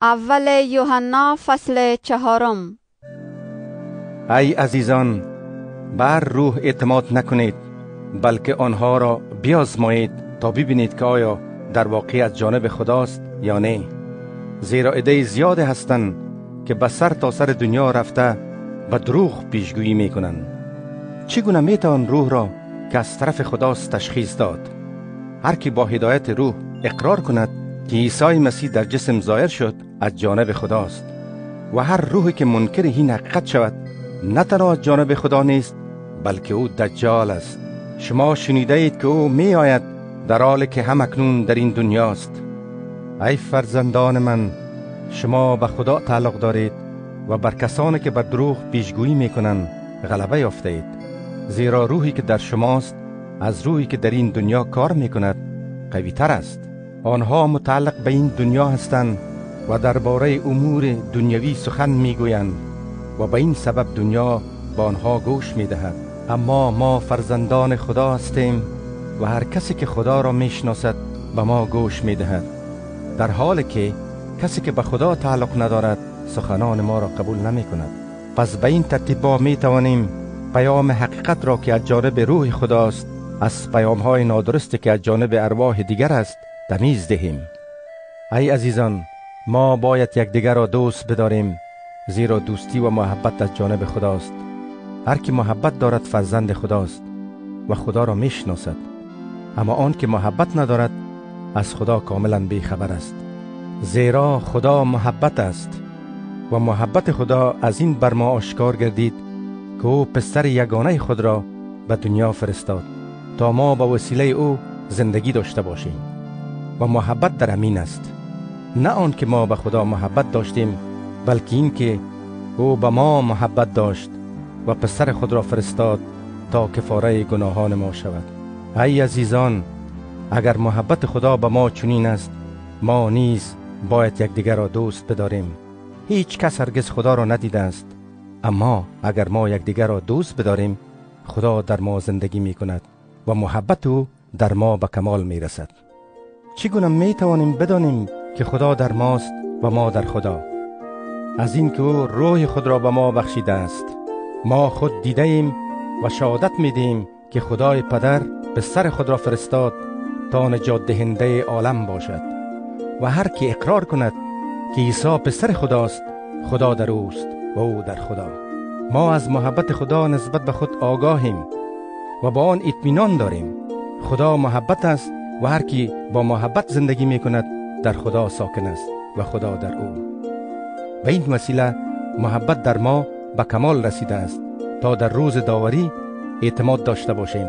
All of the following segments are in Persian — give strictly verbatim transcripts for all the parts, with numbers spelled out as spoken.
اول یوحنا فصل چهارم. ای عزیزان، بر روح اعتماد نکنید، بلکه آنها را بیازمایید تا ببینید که آیا در واقع از جانب خداست یا نه. زیرا عده زیاد هستند که به سر تا سر دنیا رفته به دروغ پیشگویی میکنند. چگونه میتوان روح را که از طرف خداست تشخیص داد؟ هر کی با هدایت روح اقرار کند که عیسی مسیح در جسم ظاهر شد از جانب خداست، و هر روحی که منکر این حقیقت شود نه تنها از جانب خدا نیست، بلکه او دجال است. شما شنیده اید که او می آید در حالی که هم اکنون در این دنیاست. ای فرزندان من، شما به خدا تعلق دارید و بر کسانی که بر دروغ پیشگویی می کنند غلبه یافته اید. زیرا روحی که در شماست از روحی که در این دنیا کار می کند قوی تر است. آنها متعلق به این دنیا هستند و درباره امور دنیوی سخن می گویند و به این سبب دنیا با آنها گوش می دهد. اما ما فرزندان خدا هستیم و هر کسی که خدا را می شناسد به ما گوش می دهد، در حالی که کسی که به خدا تعلق ندارد سخنان ما را قبول نمی کند. پس به این ترتیب ما می توانیم پیام حقیقت را که از جانب روح خداست از پیام های نادرستی که از جانب ارواح دیگر است تمیز دهیم. ای عزیزان، ما باید یکدیگر را دوست بداریم، زیرا دوستی و محبت از جانب خداست. هر کی محبت دارد فرزند خداست و خدا را میشناسد. اما آن که محبت ندارد از خدا کاملا بیخبر است، زیرا خدا محبت است و محبت خدا از این بر ما آشکار گردید که او پسر یگانه خود را به دنیا فرستاد تا ما با وسیله او زندگی داشته باشیم. و محبت در همین است، نه آن که ما به خدا محبت داشتیم، بلکه این که او به ما محبت داشت و پسر خود را فرستاد تا کفاره گناهان ما شود. ای عزیزان، اگر محبت خدا به ما چنین است، ما نیز باید یکدیگر را دوست بداریم. هیچ کس هرگز خدا را ندیده است، اما اگر ما یکدیگر را دوست بداریم، خدا در ما زندگی می کند و محبت او در ما به کمال می رسد. چگونه می توانیم بدانیم که خدا در ماست و ما در خدا؟ از این که او روح خود را به ما بخشیده است. ما خود دیده ایم و شهادت می دهیم که خدای پدر پسر خود را فرستاد تا نجات دهنده عالم باشد. و هر کی اقرار کند که عیسی پسر خداست، خدا در اوست و او در خدا. ما از محبت خدا نسبت به خود آگاهیم و با آن اطمینان داریم. خدا محبت است و هر کی با محبت زندگی می کند در خدا ساکن است و خدا در او. به این وسیله محبت در ما به کمال رسیده است تا در روز داوری اعتماد داشته باشیم.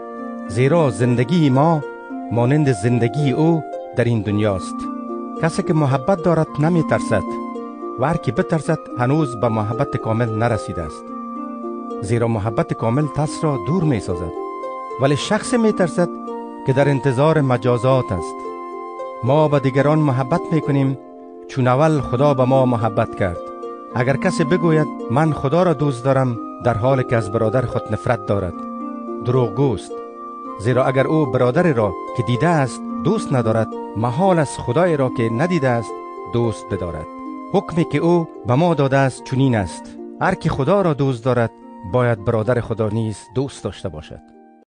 زیرا زندگی ما مانند زندگی او در این دنیاست. کسی که محبت دارد نمی ترسد و هر کی بترسد هنوز به محبت کامل نرسیده است. زیرا محبت کامل ترس را دور می سازد، ولی شخص می ترسد که در انتظار مجازات است. ما به دیگران محبت می کنیم چون اول خدا به ما محبت کرد. اگر کسی بگوید من خدا را دوست دارم در حالی که از برادر خود نفرت دارد، دروغگوست. زیرا اگر او برادری را که دیده است دوست ندارد، محال است خدای را که ندیده است دوست بدارد. حکمی که او به ما داده است چنین است: هر کی خدا را دوست دارد باید برادر خدا نیز دوست داشته باشد.